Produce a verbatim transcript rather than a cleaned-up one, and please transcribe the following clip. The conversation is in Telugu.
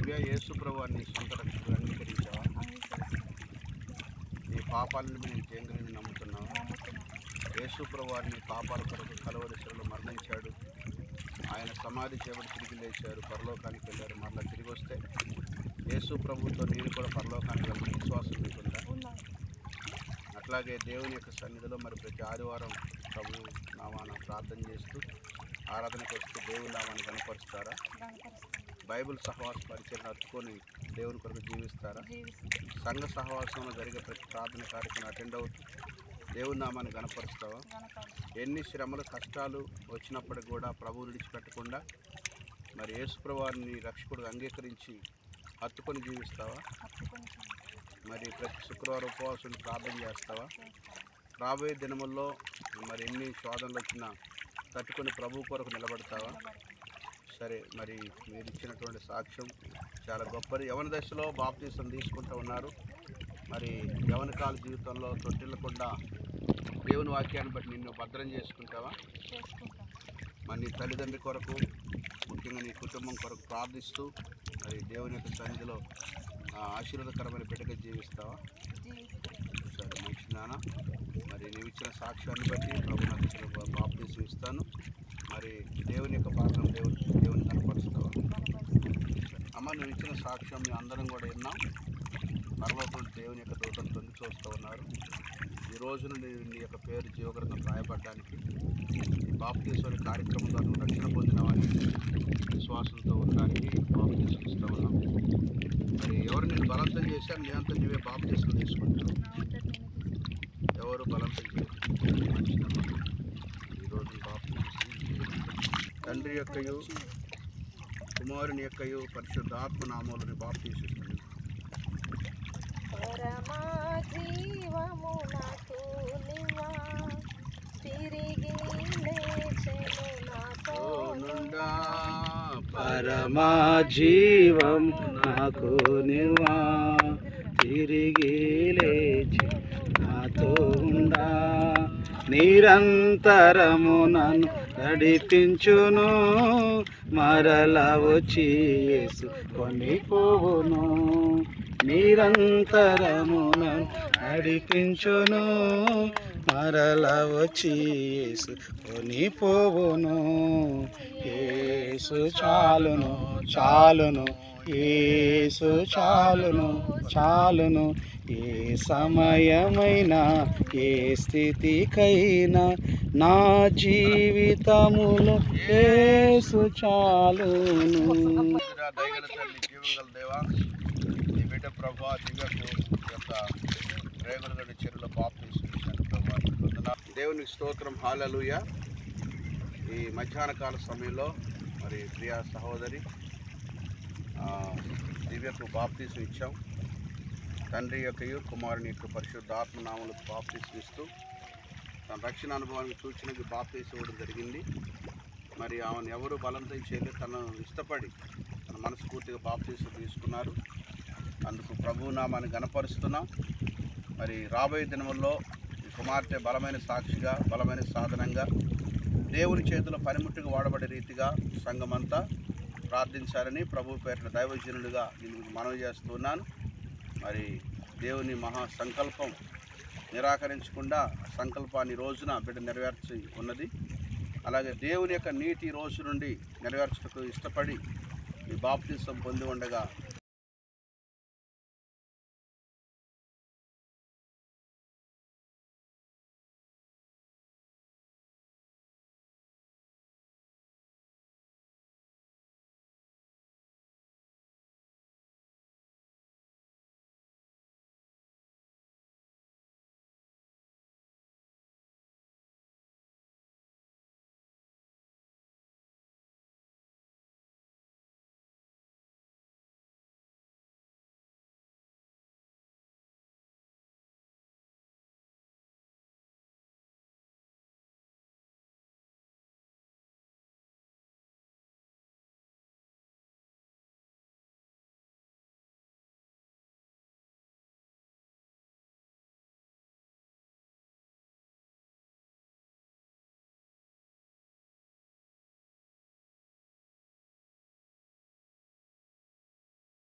దివ్య యేసు ప్రభువాన్ని సొంత రక్షకుడు అంగీకరించావా? నీ పాపాలను నేను జయంగురించి నమ్ముతున్నావా? యేసు ప్రభువాన్ని పాపాల కొరకు కలువరి శిలువలో మరణించాడు, ఆయన సమాధి చేయబడి తిరిగి లేచారు, పరలోకానికి వెళ్ళారు. మరలా తిరిగి వస్తే యేసు ప్రభుతో నేను కూడా పరలోకానికి వెళ్ళిన విశ్వాసం మీకుందా? అట్లాగే దేవుని యొక్క సన్నిధిలో మరి ప్రతి ఆదివారం ప్రభు నామాన ప్రార్థన చేస్తూ ఆరాధనకు వస్తూ దేవుని నామాన్ని కనపరుస్తారా? బైబిల్ సహవాస పరిచయం నడుచుకొని దేవుని కొరకు జీవిస్తారా? సంఘ సహవాసంలో జరిగే ప్రతి ప్రార్థన కార్యక్రమం అటెండ్ అవుతూ దేవుని నామాన్ని కనపరుస్తావా? ఎన్ని శ్రమలు కష్టాలు వచ్చినప్పటికి కూడా ప్రభువు విడిచిపెట్టకుండా మరి యేసుప్రభువారిని రక్షకుడు అంగీకరించి హత్తుకొని జీవిస్తావా? మరి ప్రతి శుక్రవారం ఉపవాసం ప్రార్థన చేస్తావా? రాబోయే దినముల్లో మరి ఎన్ని శోధనలు వచ్చినా తట్టుకొని ప్రభు కొరకు నిలబడతావా? సరే, మరి మీరు ఇచ్చినటువంటి సాక్ష్యం చాలా గొప్పది. యవన దశలో బాప్తీసం తీసుకుంటూ ఉన్నారు. మరి యవన కాల జీవితంలో తొట్టిల్లకుండా దేవుని వాక్యాన్ని బట్టి నిన్ను భద్రం చేసుకుంటావా? మరి నీ తల్లిదండ్రి కొరకు, ముఖ్యంగా నీ కుటుంబం కొరకు ప్రార్థిస్తూ మరి దేవుని యొక్క సన్నిధిలో ఆశీర్వాదకరమైన బిడ్డగా జీవిస్తావా? సరే, మంచి నాన్న, మరి నీవు ఇచ్చిన సాక్ష్యాన్ని బట్టి ప్రభు నాకు ఇచ్చిన బాప్తీసం ఇస్తాను. మరి దేవుని యొక్క పాత్ర దేవుని దేవుని కనపరుస్తావా? అమ్మ, నువ్వు ఇచ్చిన సాక్ష్యం మీ అందరం కూడా విన్నాం. పరలోకంలో దేవుని యొక్క దూతలు తొంగి చూస్తూ ఉన్నారు. ఈ రోజున నీ నీ యొక్క పేరు జీవగ్రంథం రాయబడడానికి ఈ బాప్తీసం కార్యక్రమం ద్వారా నువ్వు రక్షణ పొందిన వారికి విశ్వాసంతో ఉండడానికి బాప్తీసం ఇస్తూ ఉన్నాం. మరి ఎవరు నేను బలవంతం చేశాను, నీ అంతా నీవే బాప్తీసం తీసుకుంటావు. ఎవరు బలవంతం చేయరు. మంచిదమ్మా, ఈరోజు బాప్తీసం తండ్రి యొక్కయు కుమారుని యొక్కయు పరిశుద్ధాత్మ నామములను బాప్తీసిస్తున్నాను. పరమా జీవము నాకు నివా తిరిగి లేచెను నాతో నుండా, పరమా జీవం నాకు నివా తిరిగి లేచి నాతో ఉండా, నిరంతరము నన్ను నడిపించును, మరల వచ్చి యేసుకొని పోవును. నిరంతరము నన్ను నడిపించును, మరల వచ్చి యేసుకొని పోవును. యేసు చాలును చాలును, యేసు చాలును చాలును, ఏ సమయమైనా ఏ స్థితికైనా నా జీవితములో యేసు చాలును. దయగల తల్లి, జీవగల దేవా, నీ బిడ్డ ప్రభా దివ్యకు యొక్క రేగులగడ్డ చెరువులో బాప్తీసం ఇచ్చాను ప్రభా. దేవునికి స్తోత్రం, హల్లెలూయా. ఈ మధ్యాహ్న కాల సమయంలో మరి ప్రియా సహోదరి దివ్యకు బాప్తీసం ఇచ్చాం. తండ్రి యొక్కయు కుమారుని యొక్క పరిశుద్ధాత్మ నామములకు బాప్తీసం ఇస్తూ తన రక్షణ అనుభవానికి సూచనకి బాప్తీసం ఇవ్వడం జరిగింది. మరి ఆమెను ఎవరు బలవంతం చేయలేదు, తను ఇష్టపడి తన మనస్ఫూర్తిగా బాప్తీసం తీసుకున్నారు. అందుకు ప్రభు నామాన్ని గణపరుస్తున్నాం. మరి రాబోయే దినముల్లో ఈ కుమార్తె బలమైన సాక్షిగా, బలమైన సాధనంగా, దేవుని చేతిలో పనిముట్టుగా వాడబడే రీతిగా సంఘమంతా ప్రార్థించాలని ప్రభు పేరిట దైవజనుడిగా నేను మనవి చేస్తున్నాను. మరి దేవుని మహా సంకల్పం నిరాకరించకుండా సంకల్పాన్ని రోజున బిడ్డ నెరవేర్చి ఉన్నది. అలాగే దేవుని యొక్క నీతి రోజు నుండి నెరవేర్చడానికి ఇష్టపడి ఈ బాప్తీసం పొంది ఉండగా